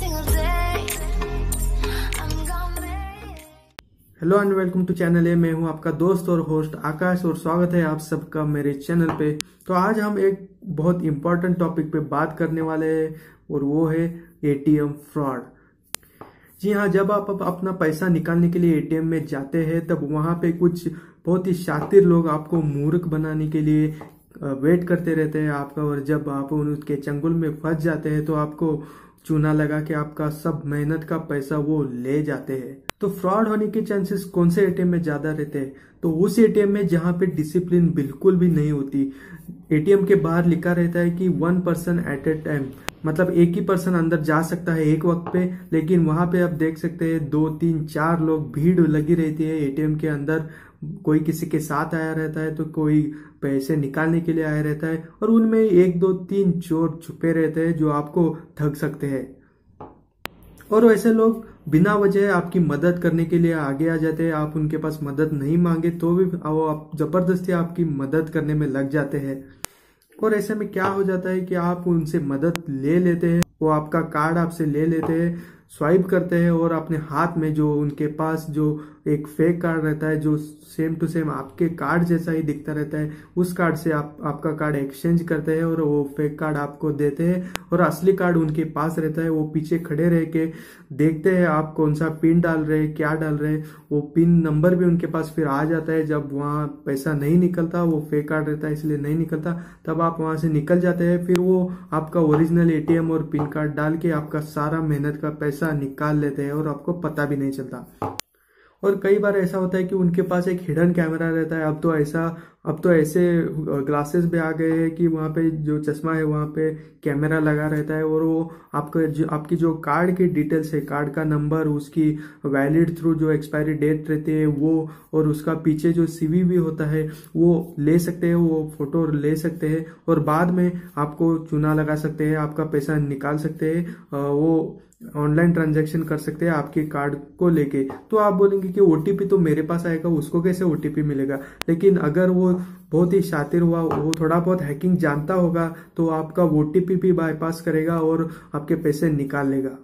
Hello and welcome to channel A. मैं हूं आपका दोस्त और होस्ट आकाश और स्वागत है आप सबका मेरे चैनल पे। तो आज हम एक बहुत इंपॉर्टेंट टॉपिक पे बात करने वाले हैं और वो है एटीएम फ्रॉड। जी हाँ, जब आप अपना पैसा निकालने के लिए एटीएम में जाते हैं तब वहां पे कुछ बहुत ही शातिर लोग आपको मूर्ख बनाने के लिए वेट करते रहते हैं आपका, और जब आप उनके चंगुल में फंस जाते हैं तो आपको चूना लगा के आपका सब मेहनत का पैसा वो ले जाते हैं। तो फ्रॉड होने के चांसेस कौन से एटीएम में ज्यादा रहते हैं? तो उस एटीएम में जहां पे डिसिप्लिन बिल्कुल भी नहीं होती। एटीएम के बाहर लिखा रहता है कि 1 पर्सन एट ए टाइम, मतलब एक ही पर्सन अंदर जा सकता है एक वक्त पे, लेकिन वहां पे आप देख सकते हैं 2, 3, 4 लोग, भीड़ लगी रहती है एटीएम के अंदर। कोई किसी के साथ आया रहता है तो कोई पैसे निकालने के लिए आया रहता है, और उनमें 1, 2, 3 चोर छुपे रहते हैं जो आपको ठग सकते हैं। और वैसे लोग बिना वजह आपकी मदद करने के लिए आगे आ जाते हैं। आप उनके पास मदद नहीं मांगे तो भी वो आप जबरदस्ती आपकी मदद करने में लग जाते हैं। और ऐसे में क्या हो जाता है कि आप उनसे मदद ले लेते हैं, वो आपका कार्ड आपसे ले लेते हैं, स्वाइप करते हैं, और अपने हाथ में जो उनके पास जो एक फेक कार्ड रहता है जो सेम टू सेम आपके कार्ड जैसा ही दिखता रहता है, उस कार्ड से आपका कार्ड एक्सचेंज करते हैं और वो फेक कार्ड आपको देते हैं, और असली कार्ड उनके पास रहता है। वो पीछे खड़े रह के देखते हैं आप कौन सा पिन डाल रहे हैं, क्या डाल रहे हैं। वो पिन नंबर भी उनके पास फिर आ जाता है। जब वहां पैसा नहीं निकलता, वो फेक कार्ड रहता है इसलिए नहीं निकलता, तब आप वहां से निकल जाते हैं। फिर वो आपका ओरिजिनल एटीएम और पिन कार्ड डाल के आपका सारा मेहनत का पैसा निकाल लेते हैं और आपको पता भी नहीं चलता। और कई बार ऐसा होता है कि उनके पास एक हिडन कैमरा रहता है। अब तो ऐसे ग्लासेस भी आ गए हैं कि वहां पे जो चश्मा है वहां पे कैमरा लगा रहता है, और वो आपकी जो कार्ड की डिटेल्स है, कार्ड का नंबर, उसकी वैलिड थ्रू जो एक्सपायरी डेट रहती है वो, और उसका पीछे जो सीवीवी होता है वो ले सकते हैं, वो फोटो ले सकते हैं, और बाद में आपको चूना लगा सकते हैं, आपका पैसा निकाल सकते हैं, वो ऑनलाइन ट्रांजैक्शन कर सकते हैं आपके कार्ड को लेके। तो आप बोलेंगे कि ओटीपी तो मेरे पास आएगा, उसको कैसे ओटीपी मिलेगा? लेकिन अगर वो बहुत ही शातिर हुआ, वो थोड़ा बहुत हैकिंग जानता होगा, तो आपका ओटीपी भी बाईपास करेगा और आपके पैसे निकाल लेगा।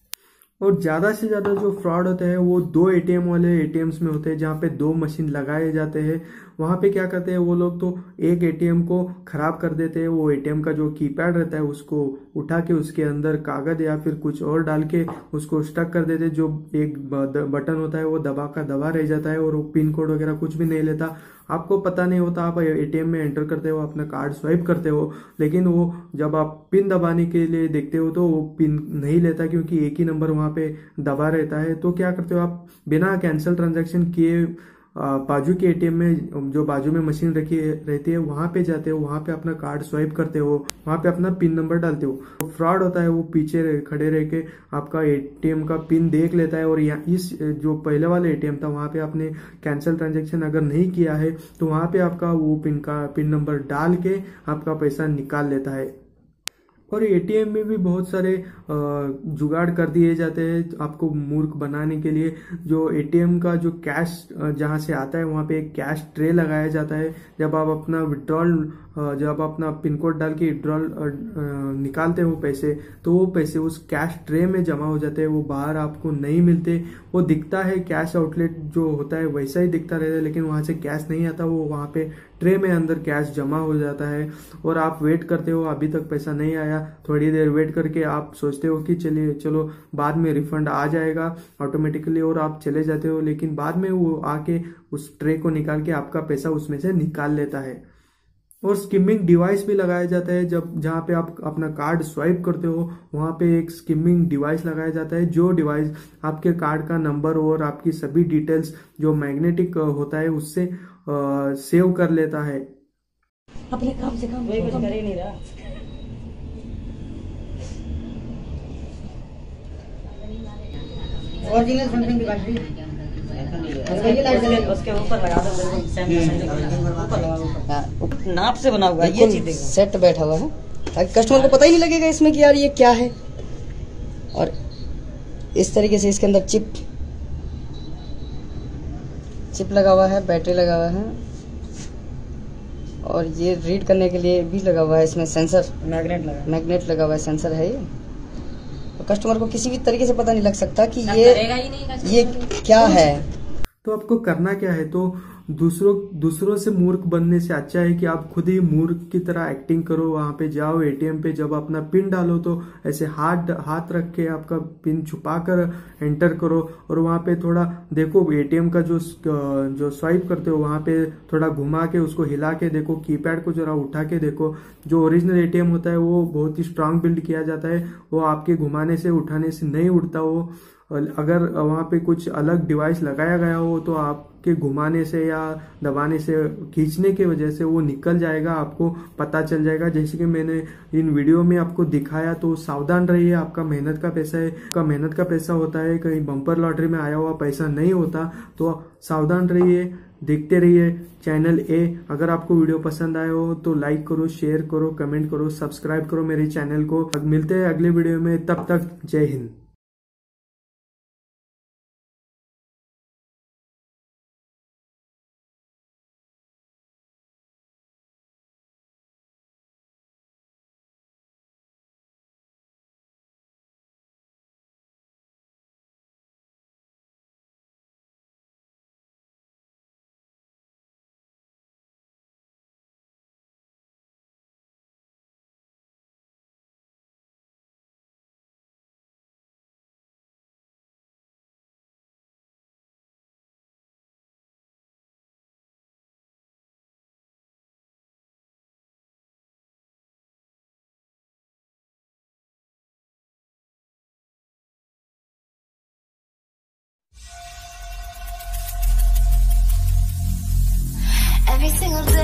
और ज्यादा से ज्यादा जो फ्रॉड होते हैं वो 2 एटीएम वाले एटीएम्स में होते हैं, जहाँ पे 2 मशीन लगाए जाते हैं। वहां पे क्या करते हैं वो लोग, तो एक एटीएम को खराब कर देते हैं। वो एटीएम का जो कीपैड रहता है उसको उठा के उसके अंदर कागज या फिर कुछ और डाल के उसको स्टक कर देते हैं। जो एक बटन होता है वो दबा रह जाता है, और वो पिन कोड वगैरह कुछ भी नहीं लेता, आपको पता नहीं होता। आप एटीएम में एंटर करते हो, अपना कार्ड स्वाइप करते हो, लेकिन वो जब आप पिन दबाने के लिए देखते हो तो वो पिन नहीं लेता, क्योंकि एक ही नंबर वहां पे दबा रहता है। तो क्या करते हो आप, बिना कैंसिल ट्रांजैक्शन किए बाजू के एटीएम में, जो बाजू में मशीन रखी रहती है, वहां पे जाते हो, वहां पे अपना कार्ड स्वाइप करते हो, वहां पे अपना पिन नंबर डालते हो। फ्रॉड होता है, वो पीछे खड़े रह के आपका एटीएम का पिन देख लेता है, और इस जो पहले वाले एटीएम था वहां पे आपने कैंसिल ट्रांजैक्शन अगर नहीं किया है तो वहां पे आपका वो पिन नंबर डाल के आपका पैसा निकाल लेता है। और एटीएम में भी बहुत सारे जुगाड़ कर दिए जाते हैं आपको मूर्ख बनाने के लिए। जो एटीएम का जो कैश जहां से आता है वहां पे एक कैश ट्रे लगाया जाता है। जब आप अपना जब अपना पिन कोड डाल के विड्रॉल निकालते हो पैसे, तो वो पैसे उस कैश ट्रे में जमा हो जाते हैं, वो बाहर आपको नहीं मिलते। वो दिखता है कैश आउटलेट जो होता है वैसा ही दिखता रहता है, लेकिन वहां से कैश नहीं आता, वो वहां पे ट्रे में अंदर कैश जमा हो जाता है। और आप वेट करते हो, अभी तक पैसा नहीं आया, थोड़ी देर वेट करके आप सोचते हो कि चलो बाद में रिफंड आ जाएगा ऑटोमेटिकली, और आप चले जाते हो, लेकिन बाद में वो आके उस ट्रे को निकाल के आपका पैसा उसमें से निकाल लेता है। और स्किमिंग डिवाइस भी लगाया जाता है। जहां पे आप अपना कार्ड स्वाइप करते हो वहां पे एक स्किमिंग डिवाइस लगाया जाता है, जो डिवाइस आपके कार्ड का नंबर और आपकी सभी डिटेल्स जो मैग्नेटिक होता है उससे सेव कर लेता है। अपने काम से काम कुछ कर ही नहीं रहा। ओरिजिनल सैमसंग डिवाइस भी उसके ऊपर लगा दो, ऊपर नाप से बना हुआ ये चीज सेट बैठा हुआ है, ताकि कस्टमर को पता ही नहीं लगेगा इसमें कि यार ये क्या है। और इस तरीके से इसके अंदर चिप लगा हुआ है, बैटरी लगा हुआ है, और ये रीड करने के लिए भी लगा हुआ है। इसमें सेंसर मैग्नेट लगा हुआ है, सेंसर है ये। कस्टमर को किसी भी तरीके से पता नहीं लग सकता कि ये क्या है। तो आपको करना क्या है, तो दूसरों से मूर्ख बनने से अच्छा है कि आप खुद ही मूर्ख की तरह एक्टिंग करो। वहां पे जाओ एटीएम पे, जब अपना पिन डालो तो ऐसे हाथ रख के आपका पिन छुपा कर एंटर करो, और वहां पे थोड़ा देखो एटीएम का जो स्वाइप करते हो वहां पे थोड़ा घुमा के उसको हिला के देखो, कीपैड को जरा उठा के देखो। जो ओरिजिनल एटीएम होता है वो बहुत ही स्ट्रांग बिल्ड किया जाता है, वो आपके घुमाने से उठाने से नहीं उठता। वो अगर वहां पे कुछ अलग डिवाइस लगाया गया हो तो आपके घुमाने से या दबाने से, खींचने की वजह से वो निकल जाएगा, आपको पता चल जाएगा। जैसे कि मैंने इन वीडियो में आपको दिखाया, तो सावधान रहिए। आपका मेहनत का पैसा है, आपका मेहनत का पैसा होता है, कहीं बम्पर लॉटरी में आया हुआ पैसा नहीं होता। तो सावधान रहिए, देखते रहिए चैनल ए। अगर आपको वीडियो पसंद आया हो तो लाइक करो, शेयर करो, कमेंट करो, सब्सक्राइब करो मेरे चैनल को। मिलते हैं अगले वीडियो में, तब तक जय हिंद। Every single day